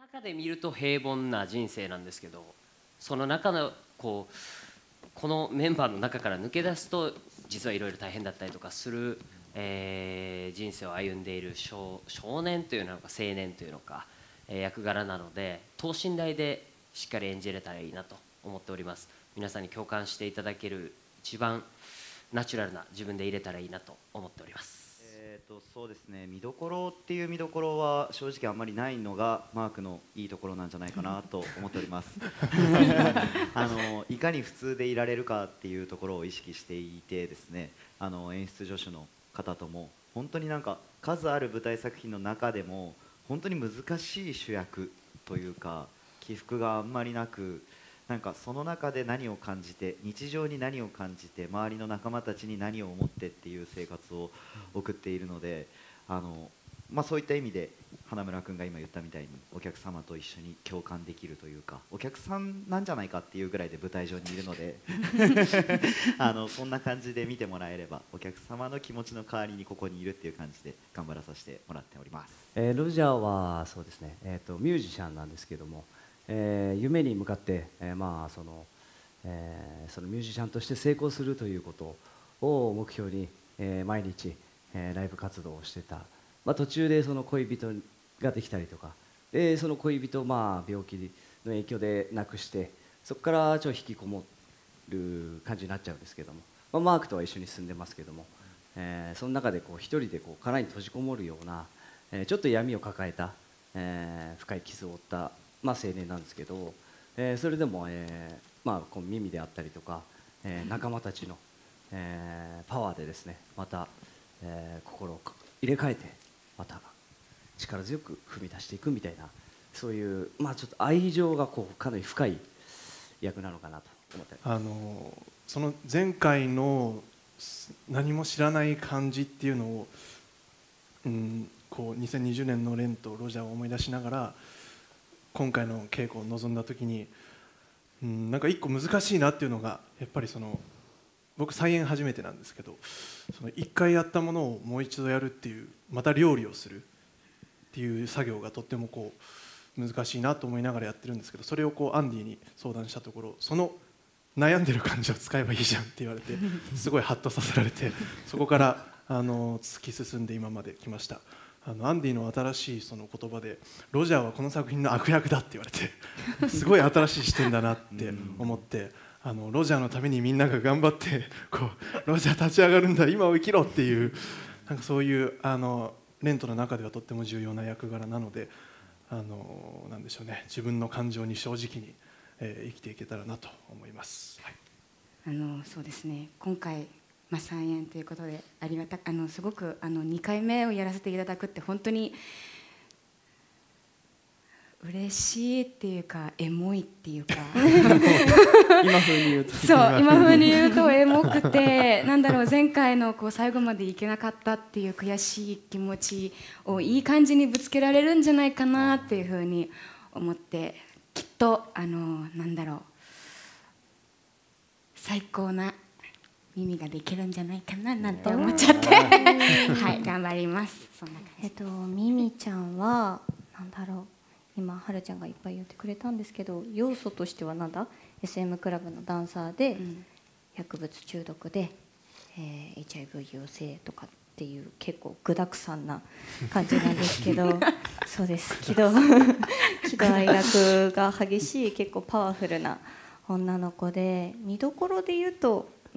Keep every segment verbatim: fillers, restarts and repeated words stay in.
中で見ると平凡な人生なんですけど、その中のこうこのメンバーの中から抜け出すと実はいろいろ大変だったりとかする、えー、人生を歩んでいる 少, 少年というのか青年というのか、えー、役柄なので等身大でしっかり演じれたらいいなと思っております。皆さんに共感していただける一番ナチュラルな自分で入れたらいいなと思っております。 えーとそうですね、見どころっていう見どころは正直あんまりないのがマークのいいところなんじゃないかなと思っておりますあのいかに普通でいられるかっていうところを意識していてですね、あの演出助手の方とも本当になんか数ある舞台作品の中でも本当に難しい主役というか起伏があんまりなく、なんかその中で何を感じて日常に何を感じて周りの仲間たちに何を思ってっていう生活を送っているので、あの、まあ、そういった意味で花村君が今言ったみたいにお客様と一緒に共感できるというかお客さんなんじゃないかっていうぐらいで舞台上にいるのであのそんな感じで見てもらえればお客様の気持ちの代わりにここにいるっていう感じで頑張らさせてもらっております。 えー、ロジャーはそうですね、えーと、ミュージシャンなんですけども、えー、夢に向かって、えーまあそのえー、そのミュージシャンとして成功するということを目標に、えー、毎日、えー、ライブ活動をしてた、まあ、途中でその恋人ができたりとかでその恋人、まあ、病気の影響で亡くしてそこからちょっと引きこもる感じになっちゃうんですけども、まあ、マークとは一緒に住んでますけども、えー、その中でこう一人でこう殻に閉じこもるような、えー、ちょっと闇を抱えた、えー、深い傷を負った、まあ、青年なんですけど、えー、それでも、えーまあ、こう耳であったりとか、えー、仲間たちの、えー、パワーでですねまた、えー、心を入れ替えてまた力強く踏み出していくみたいなそういう、まあ、ちょっと愛情がこうかなり深い役なのかなと思ってあのその前回の何も知らない感じっていうのを、うん、こうにせんにじゅうねんのレンとロジャーを思い出しながら今回の稽古を臨んだ時に、うん、なんか一個難しいなっていうのがやっぱりその僕再演初めてなんですけどその一回やったものをもう一度やるっていうまた料理をするっていう作業がとってもこう難しいなと思いながらやってるんですけど、それをこうアンディに相談したところその悩んでる感じを使えばいいじゃんって言われてすごいハッとさせられてそこからあの突き進んで今まで来ました。あのアンディの新しいその言葉でロジャーはこの作品の悪役だって言われてすごい新しい視点だなって思ってあのロジャーのためにみんなが頑張ってこうロジャー立ち上がるんだ今を生きろっていうなんかそういうあのレントの中ではとっても重要な役柄なのであのなんでしょうね自分の感情に正直に、えー、生きていけたらなと思います。はい、 あのそうですね今回まあ、再演ということでありがたあのすごくあのにかいめをやらせていただくって本当に嬉しいっていうかエモいっていうか今風に言うとそう今風に言うとエモくてなんだろう前回のこう最後までいけなかったっていう悔しい気持ちをいい感じにぶつけられるんじゃないかなっていうふうに思ってきっとあのなんだろう最高な耳ができるんじゃないかななんて思っちゃってはい頑張ります。そんな感じ。 えっとミミちゃんはなんだろう今はるちゃんがいっぱい言ってくれたんですけど要素としてはなんだ エスエム クラブのダンサーで、うん、薬物中毒で、えー、エイチアイブイ 陽性とかっていう結構具だくさんな感じなんですけどそうです喜怒喜怒哀楽が激しい結構パワフルな女の子で見どころで言うとうん、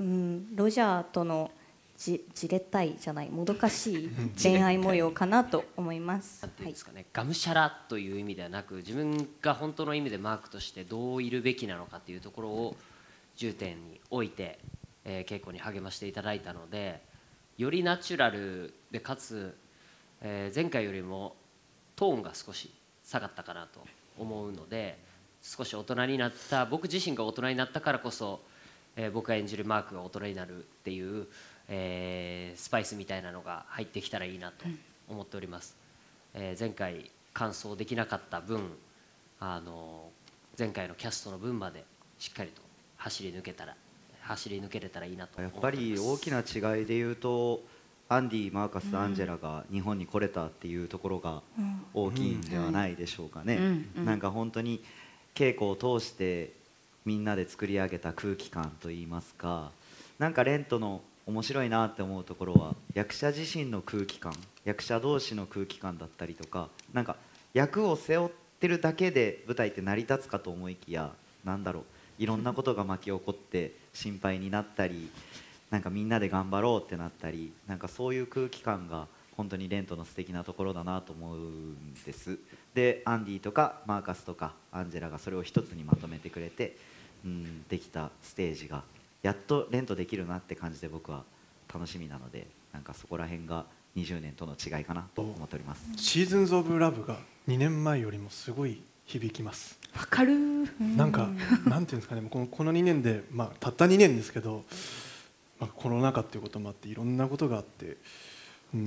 ロジャーとのじじれったいじゃないもどかしい恋愛模様かなと思います。 なんていうんですかね、がむしゃらという意味ではなく自分が本当の意味でマークとしてどういるべきなのかというところを重点に置いて、えー、稽古に励ましていただいたのでよりナチュラルでかつ、えー、前回よりもトーンが少し下がったかなと思うので少し大人になった僕自身が大人になったからこそえー、僕が演じるマークが大人になるっていう、えー、スパイスみたいなのが入ってきたらいいなと思っております。えー、前回完走できなかった分あの前回のキャストの分までしっかりと走り抜けたら走り抜けれたらいいなと思っております。 やっぱり大きな違いで言うとアンディ、マーカス、アンジェラが日本に来れたっていうところが大きいんではないでしょうかね。なんか本当に稽古を通してみんなで作り上げた空気感といいますか、なんかレントの面白いなって思うところは役者自身の空気感、役者同士の空気感だったりとか、なんか役を背負ってるだけで舞台って成り立つかと思いきや、なんだろう、いろんなことが巻き起こって心配になったり、なんかみんなで頑張ろうってなったり、なんかそういう空気感が本当にレントの素敵なところだなと思うんです。でアンディとかマーカスとかアンジェラがそれを一つにまとめてくれて、うん、できたステージがやっとレントできるなって感じで僕は楽しみなので、なんかそこら辺がにじゅうねんとの違いかなと思っております。 シーズンズ・オブ・ラブがにねんまえよりもすごい響きます。 わかる。 なんかなんていうんですかね、このこのにねんで、まあ、たったにねんですけど、まあ、コロナ禍っていうこともあっていろんなことがあって、うん、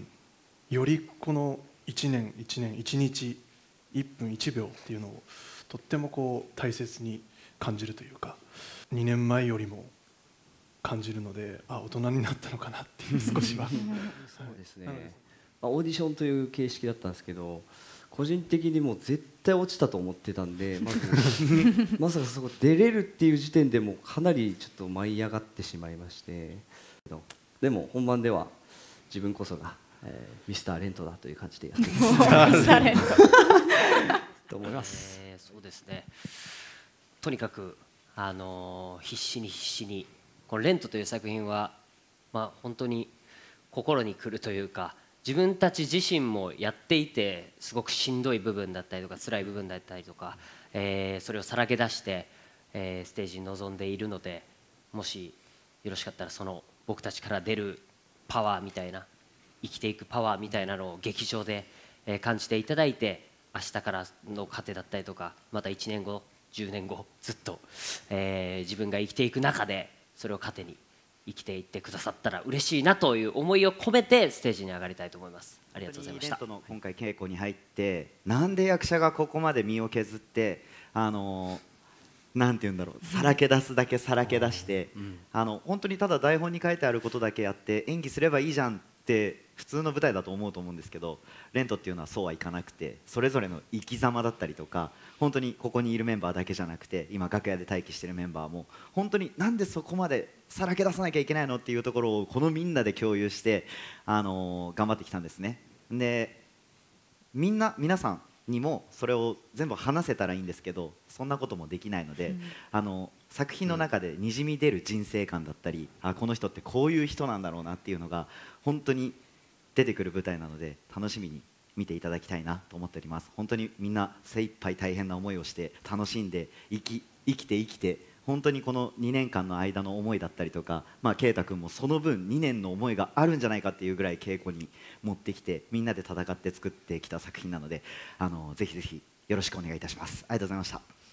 よりこのいちねんいちねんいちにちいっぷんいちびょうっていうのをとってもこう大切に感じるというか、にねんまえよりも感じるので、あ、大人になったのかなっていう少しはそうですね、まあ、オーディションという形式だったんですけど、個人的にもう絶対落ちたと思ってたんで、まずまさかそこ出れるっていう時点でもうかなりちょっと舞い上がってしまいまして、でも本番では自分こそが、えー、ミスターレントだという感じでやっていますと思います、 えー、そうですね。とにかく、あのー、必死に必死にこのレントという作品は、まあ、本当に心にくるというか、自分たち自身もやっていてすごくしんどい部分だったりとか辛い部分だったりとか、えー、それをさらけ出して、えー、ステージに臨んでいるので、もしよろしかったらその僕たちから出るパワーみたいな、生きていくパワーみたいなのを劇場で、えー、感じていただいて、明日からの糧だったりとか、またいちねんごじゅうねんごずっと、えー、自分が生きていく中でそれを糧に生きていってくださったら嬉しいなという思いを込めてステージに上がりたいと思います。ありがとうございました。 レントの今回稽古に入って、なんで役者がここまで身を削って、あのー、なんて言うんだろう、さらけ出すだけさらけ出して、うん、あの本当にただ台本に書いてあることだけやって演技すればいいじゃんって普通の舞台だと思うと思うんですけど、レントっていうのはそうはいかなくて、それぞれの生き様だったりとか、本当にここにいるメンバーだけじゃなくて今楽屋で待機しているメンバーも本当になんでそこまでさらけ出さなきゃいけないのっていうところをこのみんなで共有して、あのー、頑張ってきたんですね。でみんな皆さんにもそれを全部話せたらいいんですけど、そんなこともできないので、うん、あの作品の中でにじみ出る人生観だったり、あ、この人ってこういう人なんだろうなっていうのが本当に出てくる舞台なので、楽しみに見ていただきたいなと思っております。本当にみんな精一杯大変な思いをして楽しんで生き、生きて生きて、本当にこのにねんかんの間の思いだったりとか、まあ、圭太君もその分にねんの思いがあるんじゃないかっていうぐらい稽古に持ってきてみんなで戦って作ってきた作品なので、あのぜひぜひよろしくお願いいたします。ありがとうございました。